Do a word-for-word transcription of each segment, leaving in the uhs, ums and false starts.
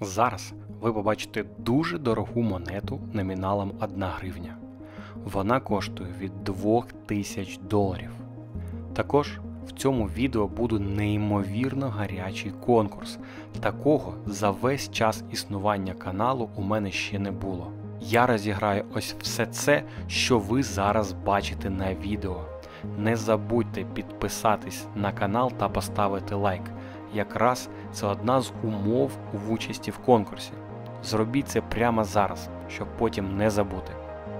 Зараз ви побачите дуже дорогу монету номіналом одна гривня. Вона коштує від двох тисяч доларів. Також в цьому відео буде неймовірно гарячий конкурс. Такого за весь час існування каналу у мене ще не було. Я розіграю ось все це, що ви зараз бачите на відео. Не забудьте підписатись на канал та поставити лайк. Якраз це одна з умов в участі в конкурсі. Зробіть це прямо зараз, щоб потім не забути.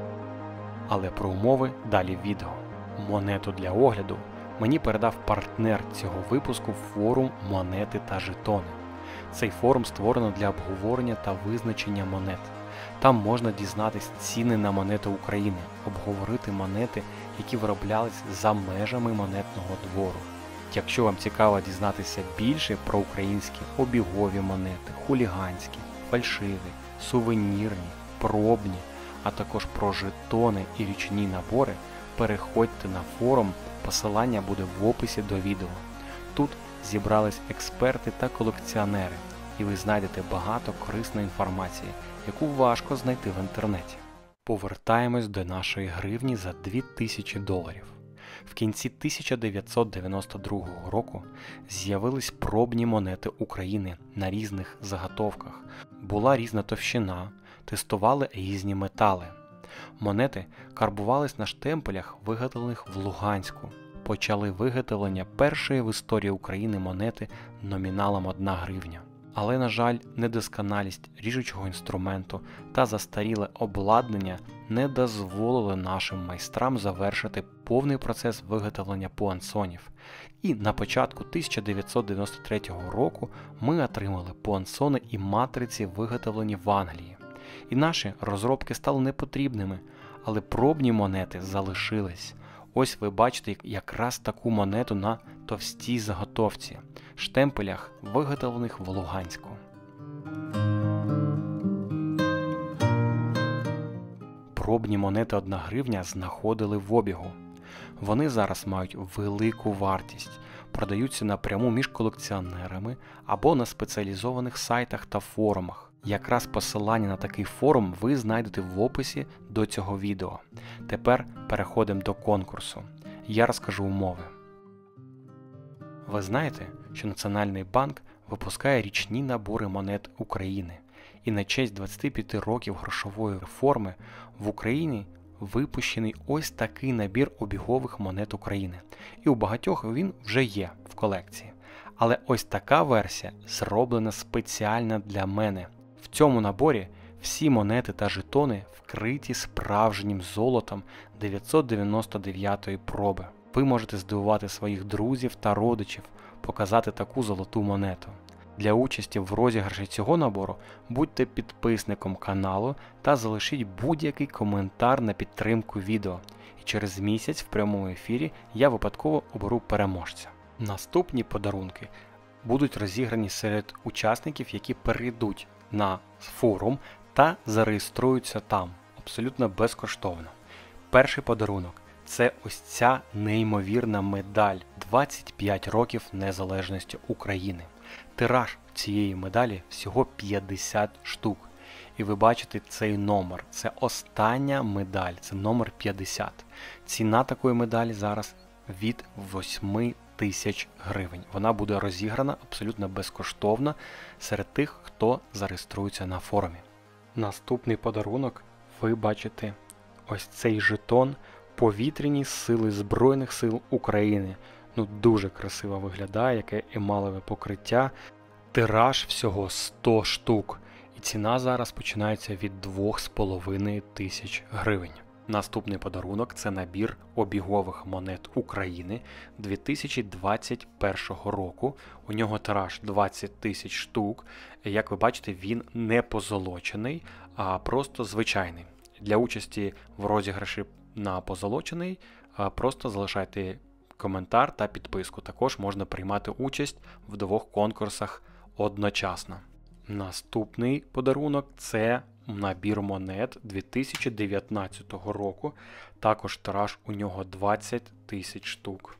Але про умови далі в відео. Монету для огляду мені передав партнер цього випуску форум «Монети та жетони». Цей форум створено для обговорення та визначення монет. Там можна дізнатись ціни на монети України, обговорити монети, які вироблялись за межами монетного двору. Якщо вам цікаво дізнатися більше про українські обігові монети, хуліганські, фальшиві, сувенірні, пробні, а також про жетони і річні набори, переходьте на форум, посилання буде в описі до відео. Тут зібрались експерти та колекціонери, і ви знайдете багато корисної інформації, яку важко знайти в інтернеті. Повертаємось до нашої гривні за дві тисячі доларів. В кінці тисяча дев'ятсот дев'яносто другого року з'явились пробні монети України на різних заготовках. Була різна товщина, тестували різні метали. Монети карбувались на штемпелях, виготовлених в Луганську. Почали виготовлення першої в історії України монети номіналом одна гривня. Але, на жаль, недосконалість ріжучого інструменту та застаріле обладнання не дозволили нашим майстрам завершити повний процес виготовлення пуансонів. І на початку тисяча дев'ятсот дев'яносто третього року ми отримали пуансони і матриці, виготовлені в Англії. І наші розробки стали непотрібними, але пробні монети залишились. Ось ви бачите якраз таку монету на товстій заготовці, штемпелях, виготовлених в Луганську. Пробні монети одна гривня знаходили в обігу. Вони зараз мають велику вартість, продаються напряму між колекціонерами або на спеціалізованих сайтах та форумах. Якраз посилання на такий форум ви знайдете в описі до цього відео. Тепер переходимо до конкурсу. Я розкажу умови. Ви знаєте, що Національний банк випускає річні набори монет України. І на честь двадцяти п'яти років грошової реформи в Україні випущений ось такий набір обігових монет України. І у багатьох він вже є в колекції. Але ось така версія зроблена спеціально для мене. В цьому наборі всі монети та жетони вкриті справжнім золотом дев'ятсот дев'яносто дев'ятої проби. Ви можете здивувати своїх друзів та родичів, показати таку золоту монету. Для участі в розіграші цього набору будьте підписником каналу та залишіть будь-який коментар на підтримку відео. І через місяць в прямому ефірі я випадково оберу переможця. Наступні подарунки будуть розіграні серед учасників, які перейдуть на форум та зареєструються там, абсолютно безкоштовно. Перший подарунок – це ось ця неймовірна медаль двадцять п'ять років незалежності України. Тираж цієї медалі всього п'ятдесят штук. І ви бачите цей номер. Це остання медаль, це номер п'ятдесят. Ціна такої медалі зараз від восьми тисяч гривень. Вона буде розіграна абсолютно безкоштовно серед тих, хто зареєструється на форумі. Наступний подарунок ви бачите ось цей жетон повітряні сили Збройних сил України. Ну, дуже красиво виглядає, яке емалеве покриття. Тираж всього сто штук. І ціна зараз починається від двох з половиною тисяч гривень. Наступний подарунок – це набір обігових монет України дві тисячі двадцять першого року. У нього тираж двадцять тисяч штук. Як ви бачите, він не позолочений, а просто звичайний. Для участі в розіграші на позолочений просто залишайте коментар та підписку. Також можна приймати участь в двох конкурсах одночасно. Наступний подарунок – це набір монет дві тисячі дев'ятнадцятого року. Також тираж у нього двадцять тисяч штук.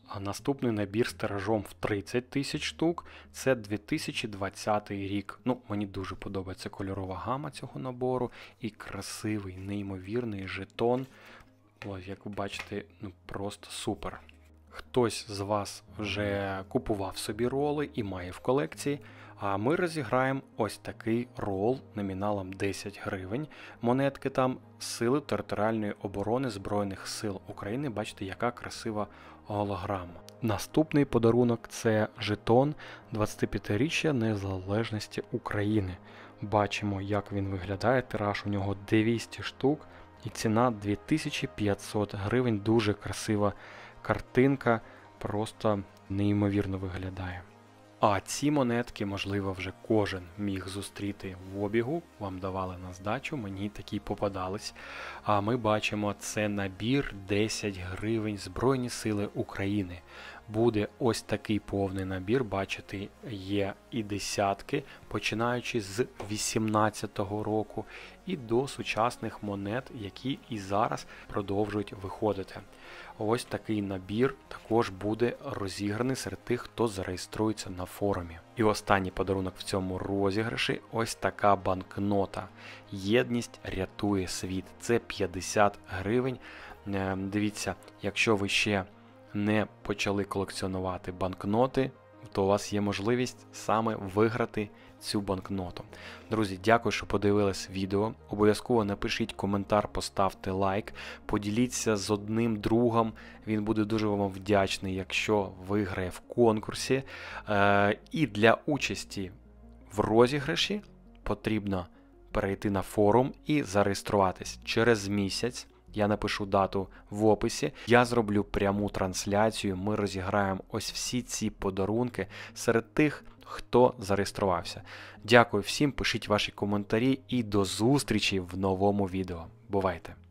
А наступний набір з тиражом в тридцять тисяч штук – це дві тисячі двадцятий рік. Ну, мені дуже подобається кольорова гама цього набору і красивий, неймовірний жетон. Ось, як ви бачите, ну просто супер. Хтось з вас вже купував собі роли і має в колекції, а ми розіграємо ось такий рол номіналом десять гривень. Монетки там Сили територіальної оборони Збройних сил України. Бачите, яка красива голограма. Наступний подарунок – це жетон двадцятип'ятиріччя Незалежності України. Бачимо, як він виглядає. Тираж у нього двісті штук і ціна дві тисячі п'ятсот гривень. Дуже красива картинка, просто неймовірно виглядає. А ці монетки, можливо, вже кожен міг зустріти в обігу, вам давали на здачу, мені такі попадались. А ми бачимо, це набір десять гривень Збройні Сили України. Буде ось такий повний набір, бачите, є і десятки, починаючи з вісімнадцятого року і до сучасних монет, які і зараз продовжують виходити. Ось такий набір також буде розіграний серед тих, хто зареєструється на форумі. І останній подарунок в цьому розіграші – ось така банкнота. Єдність рятує світ. Це п'ятдесят гривень. Дивіться, якщо ви ще не почали колекціонувати банкноти, то у вас є можливість саме виграти цю банкноту. Друзі, дякую, що подивились відео. Обов'язково напишіть коментар, поставте лайк, поділіться з одним другом. Він буде дуже вам вдячний, якщо виграє в конкурсі. Е, і для участі в розіграші потрібно перейти на форум і зареєструватись. Через місяць, я напишу дату в описі, я зроблю пряму трансляцію, ми розіграємо ось всі ці подарунки серед тих, хто зареєструвався. Дякую всім, пишіть ваші коментарі і до зустрічі в новому відео. Бувайте!